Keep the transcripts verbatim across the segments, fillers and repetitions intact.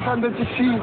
quando ci si...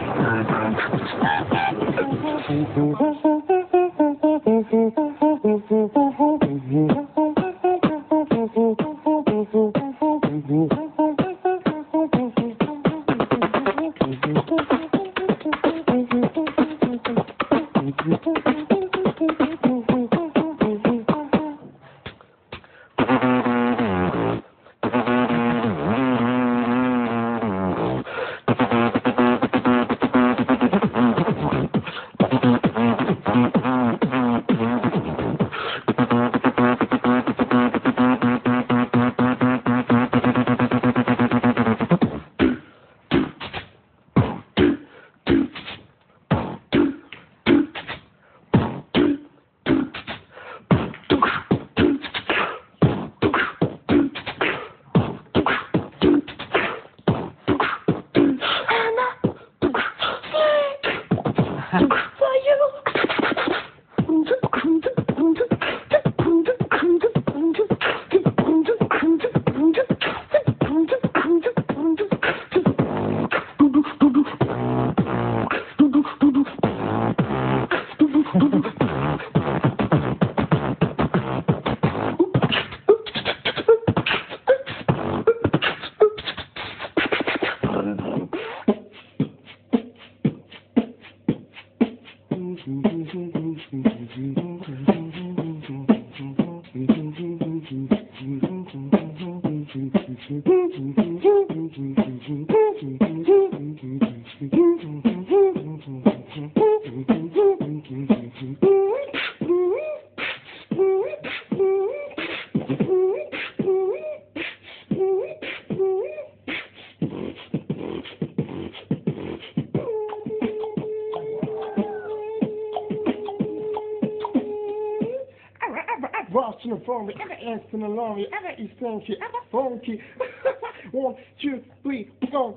Watching for me, ever asking along me, ever is funky, ever funky. One, two, three, go.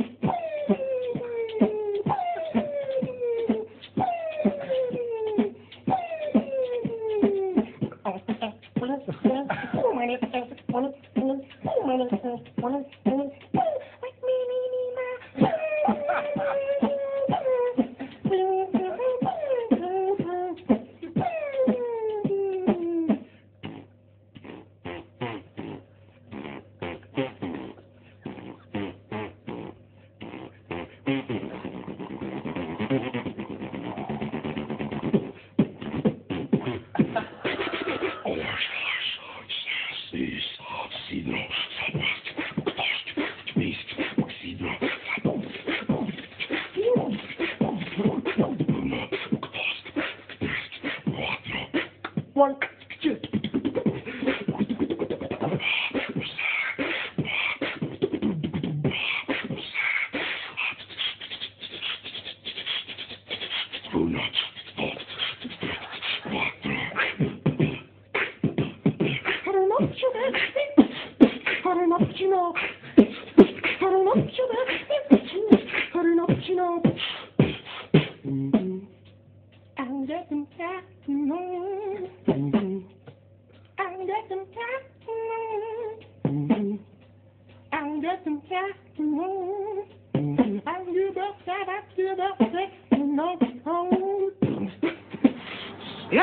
One, two. I don't know what you got. I don't know what you know. I don't know what you got. I don't know what you know. I'm getting back to know. I'm getting back to know. I'm getting back to know. I'm you the sad, I feel the sick, you know. Oh. Yeah.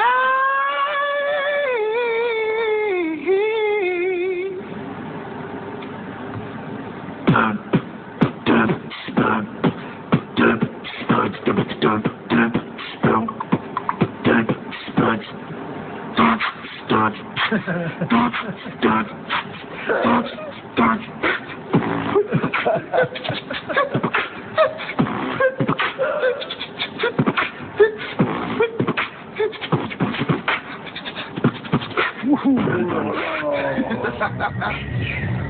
Woohoo!